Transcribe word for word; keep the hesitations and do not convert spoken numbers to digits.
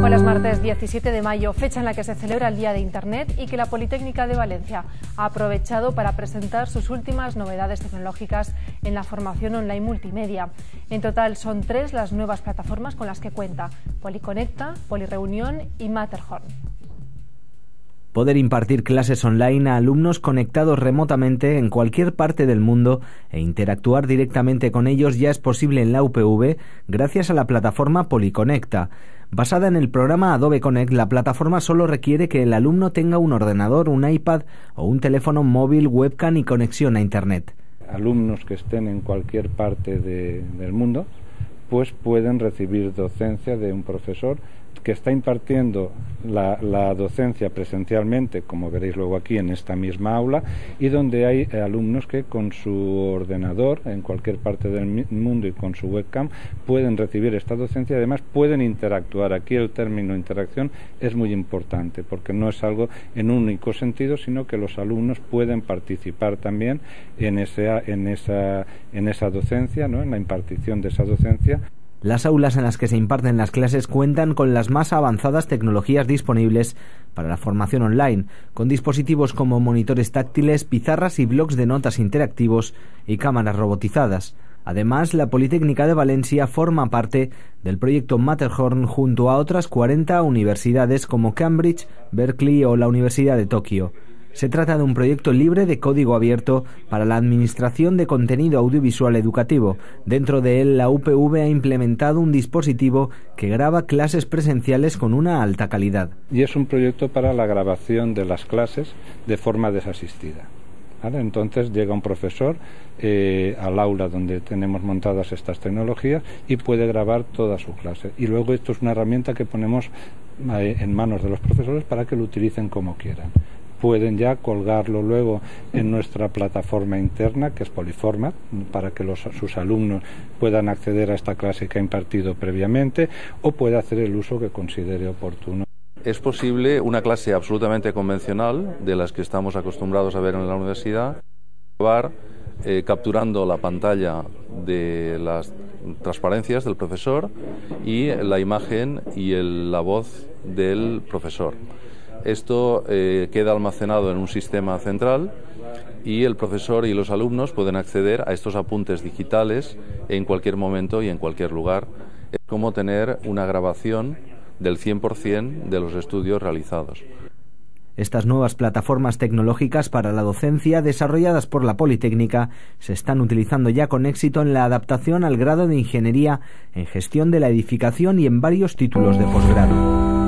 Hola, es martes diecisiete de mayo, fecha en la que se celebra el Día de Internet y que la Politécnica de Valencia ha aprovechado para presentar sus últimas novedades tecnológicas en la formación online multimedia. En total son tres las nuevas plataformas con las que cuenta: Policonecta, Polireunión y Matterhorn. Poder impartir clases online a alumnos conectados remotamente en cualquier parte del mundo e interactuar directamente con ellos ya es posible en la U P V gracias a la plataforma Policonecta. Basada en el programa Adobe Connect, la plataforma solo requiere que el alumno tenga un ordenador, un iPad o un teléfono móvil, webcam y conexión a Internet. Alumnos que estén en cualquier parte de, del mundo pues pueden recibir docencia de un profesor que está impartiendo la, la docencia presencialmente, como veréis luego aquí en esta misma aula, y donde hay eh, alumnos que con su ordenador en cualquier parte del mundo y con su webcam pueden recibir esta docencia y además pueden interactuar. Aquí el término interacción es muy importante porque no es algo en un único sentido, sino que los alumnos pueden participar también en esa, en esa, en esa docencia, ¿no?, en la impartición de esa docencia. Las aulas en las que se imparten las clases cuentan con las más avanzadas tecnologías disponibles para la formación online, con dispositivos como monitores táctiles, pizarras y blocs de notas interactivos y cámaras robotizadas. Además, la Politécnica de Valencia forma parte del proyecto Matterhorn junto a otras cuarenta universidades como Cambridge, Berkeley o la Universidad de Tokio. Se trata de un proyecto libre de código abierto para la administración de contenido audiovisual educativo. Dentro de él, la U P V ha implementado un dispositivo que graba clases presenciales con una alta calidad. Y es un proyecto para la grabación de las clases de forma desasistida. ¿Vale? Entonces llega un profesor eh, al aula donde tenemos montadas estas tecnologías y puede grabar toda su clase. Y luego esto es una herramienta que ponemos eh, en manos de los profesores para que lo utilicen como quieran. Pueden ya colgarlo luego en nuestra plataforma interna, que es Poliformat, para que los, sus alumnos puedan acceder a esta clase que ha impartido previamente, o puede hacer el uso que considere oportuno. Es posible una clase absolutamente convencional, de las que estamos acostumbrados a ver en la universidad, grabar eh, capturando la pantalla de las transparencias del profesor y la imagen y el, la voz del profesor. Esto eh, queda almacenado en un sistema central y el profesor y los alumnos pueden acceder a estos apuntes digitales en cualquier momento y en cualquier lugar. Es como tener una grabación del cien por cien de los estudios realizados. Estas nuevas plataformas tecnológicas para la docencia desarrolladas por la Politécnica se están utilizando ya con éxito en la adaptación al grado de Ingeniería en Gestión de la Edificación y en varios títulos de posgrado.